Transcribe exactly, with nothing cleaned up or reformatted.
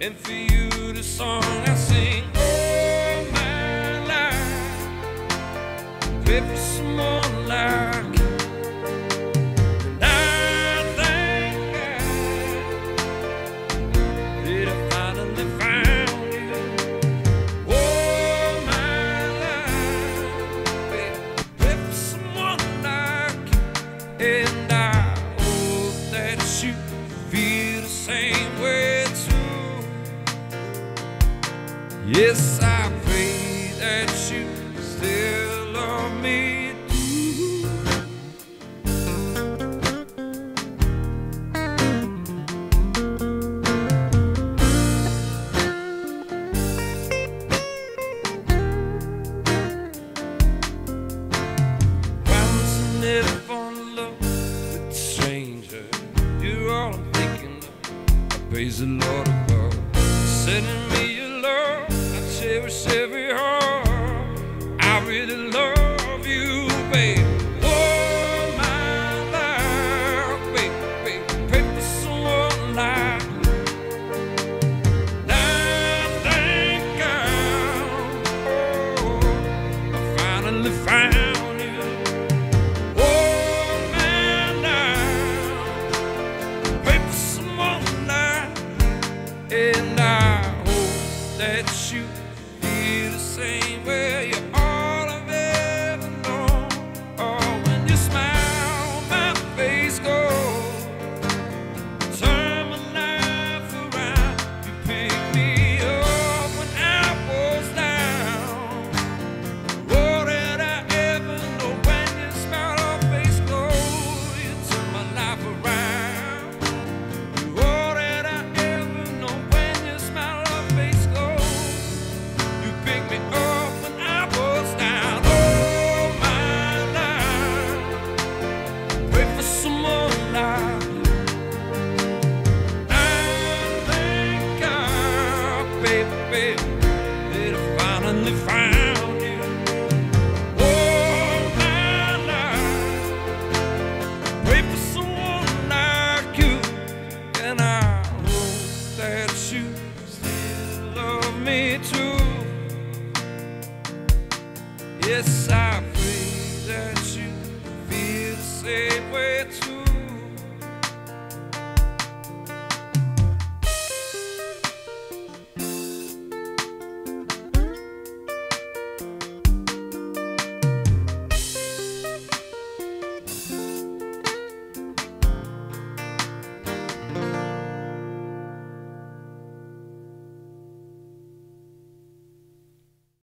And for you, the song I sing all my life. Pray for someone like you. And I thank God that I finally found you. All my life, pray for someone like you. And I hope that you feel the same way too. Yes, I pray that you still love me too. Promise to never fall in love with a stranger. You're all I'm thinking of. I praise the Lord